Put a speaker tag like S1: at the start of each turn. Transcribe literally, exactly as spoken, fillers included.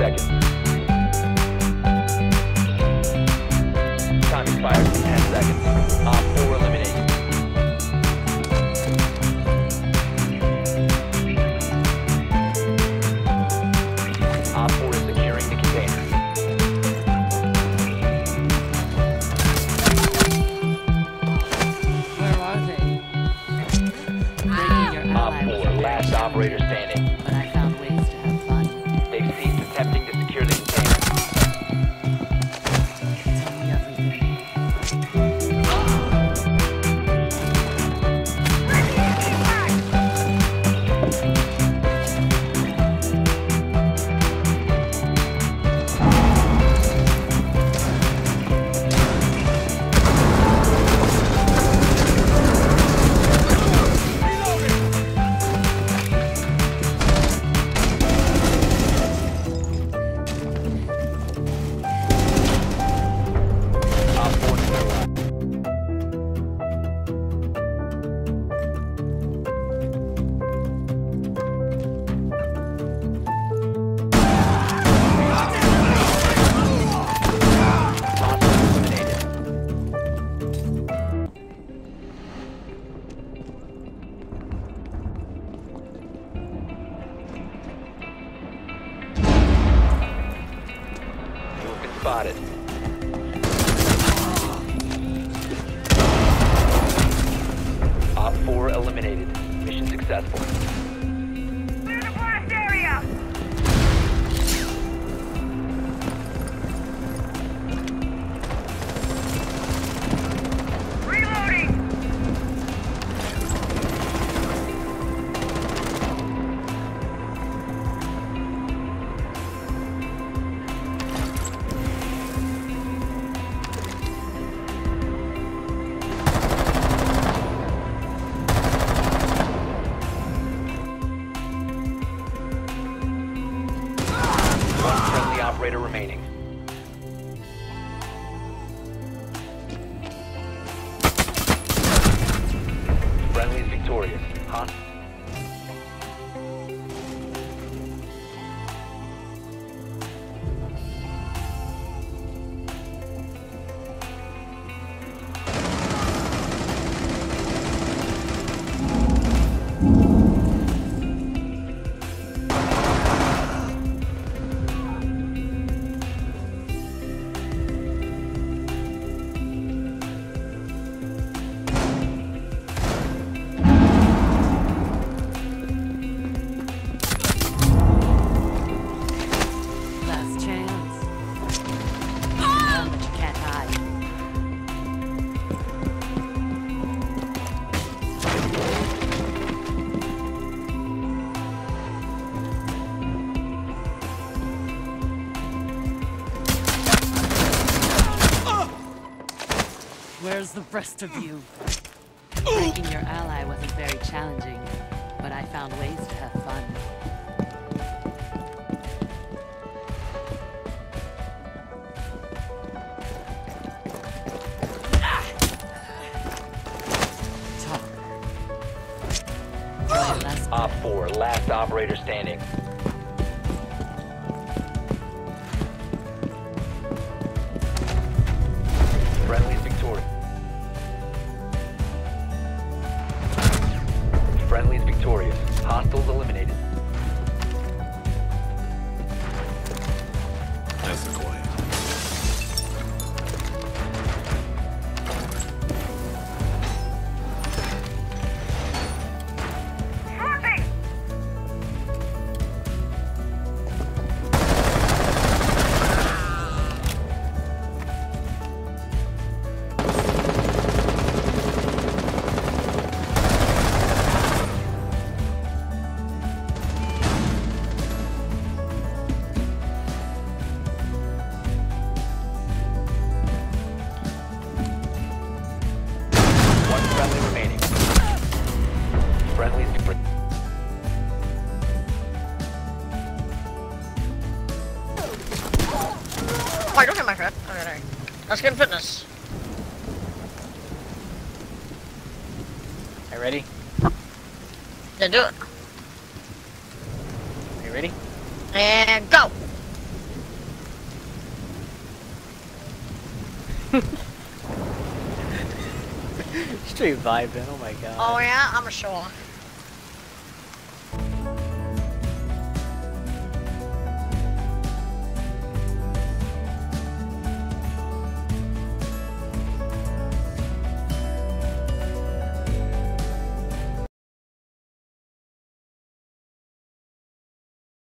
S1: seconds. Time expires in ten seconds. Op four eliminated. Op four is securing the container.
S2: Where are they? Breaking your
S1: Op
S2: ally was
S1: four,
S2: a very
S1: last operator standing.
S2: but I found ways to have fun.
S1: They've ceased attempting to secure the container.
S2: Tell me everything.
S1: Op four neutralized. Hostile eliminated. You have been spotted. Op four eliminated. Mission successful.
S3: Clear the blast area! Reloading!
S1: One friendly operator remaining. Friendly is victorious. Huh?
S2: Last chance. Know that you can't hide. Where's the rest of you? Breaking your ally wasn't very challenging, but I found ways to have fun. Talk. My last
S1: Op four, last operator standing. Friendly is victorious. Friendly is victorious. Hostiles eliminated.
S4: That's the quiet.
S3: Moving!
S1: One friendly remaining. Friendly is victorious.
S5: Why don't hit my head? Okay, there. Let's get in fitness.
S6: Are you ready?
S5: Yeah, do it.
S6: Are you ready?
S5: And go!
S4: Straight vibing, oh my god.
S5: Oh yeah, I'm a show off.